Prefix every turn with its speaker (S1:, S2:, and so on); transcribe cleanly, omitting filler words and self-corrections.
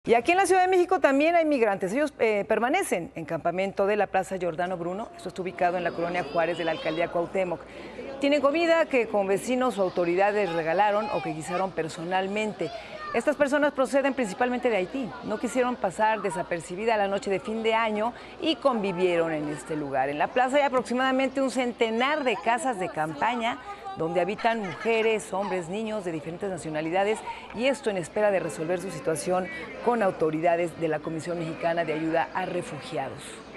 S1: Y aquí en la Ciudad de México también hay migrantes. Ellos permanecen en campamento de la Plaza Giordano Bruno. Esto está ubicado en la colonia Juárez de la alcaldía Cuauhtémoc. Tienen comida que con vecinos o autoridades regalaron o que guisaron personalmente. Estas personas proceden principalmente de Haití. No quisieron pasar desapercibida la noche de fin de año y convivieron en este lugar. En la plaza hay aproximadamente un centenar de casas de campaña donde habitan mujeres, hombres, niños de diferentes nacionalidades, y esto en espera de resolver su situación con autoridades de la Comisión Mexicana de Ayuda a Refugiados.